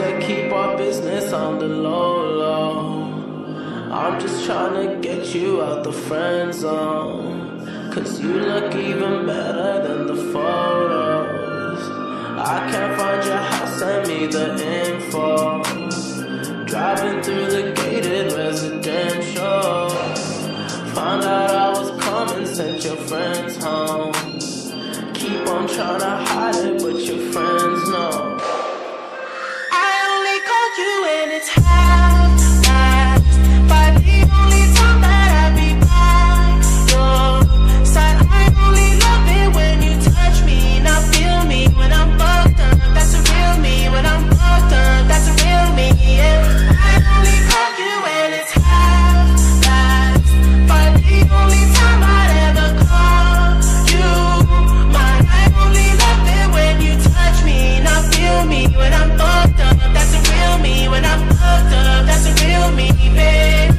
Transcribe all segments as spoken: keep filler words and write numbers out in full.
said keep our business on the low, low. I'm just trying to get you out the friend zone, cause you look even better than the photos. I can't find your house, send me the info. Driving through the gated residential, found out I was coming, sent your friends home. Keep on trying to hide it, but your friends know. I only called you when it's half past five, the only time that I be by your side. I only love it when you touch me, not feel me when I'm fucked up. That's a real me. When I'm fucked up, that's a real me, yeah. I only call you when it's half past five, the only time I'd ever call you mine. I only love it when you touch me, not feel me when I'm fucked up. That's a real me. When I'm fucked up, that's a real me, babe.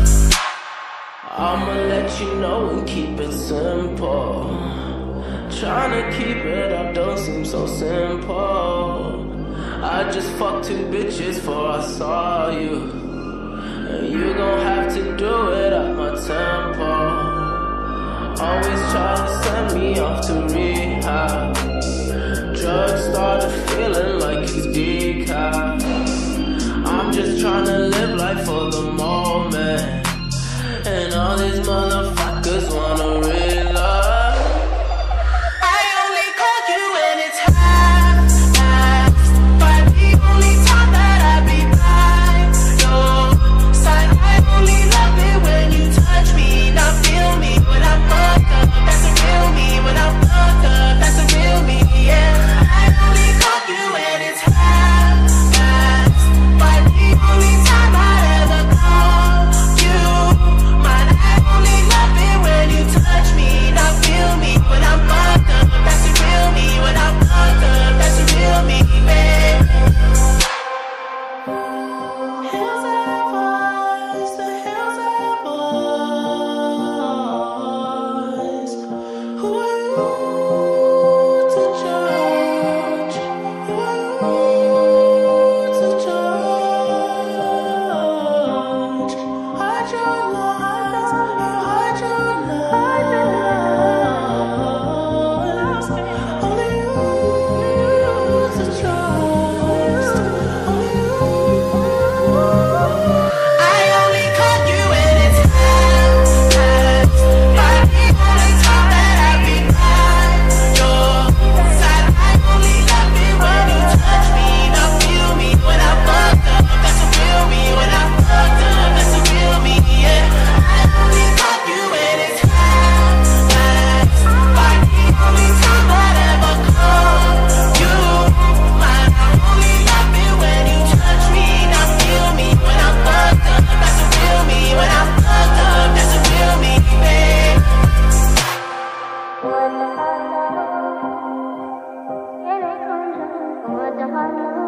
I'ma let you know and keep it simple. Trying to keep it up don't seem so simple. I just fucked two bitches before I saw you, and you gon' have to do it at my tempo. Always try to send me off to rehab. Drugs started feeling like it's decaf. I'm just trying to live life for the moment, and all these motherfuckers wanna realize. I only called you when it's half past five, the only time that I be by your side. I only love it when you touch me, not feel me when I'm fucked up. That's a real me. When I'm fucked up, that's a real me, yeah. I only called you when it's half past five, the only time I'd ever call you mine. I only love it when you touch me, not feel me when I'm fucked up. That's a real me. When I'm fucked up, that's a real me, babe. Hills have eyes, the hills have eyes. Who are you to judge? Who are you to judge? Hide your lies, you hide your lies. Only you to trust. Only you. I only called you when it's half past five, the only time that I be by your side. I only love it when you touch me, not feel me when I'm fucked up. That's a real me. When I'm fucked up, that's a real me, yeah. I only called you when it's half past five, the only time I'd ever call you mine. I only love it when you touch me, not feel me when I'm fucked up. That's a real me. When I'm fucked up, that's a real me, babe. What the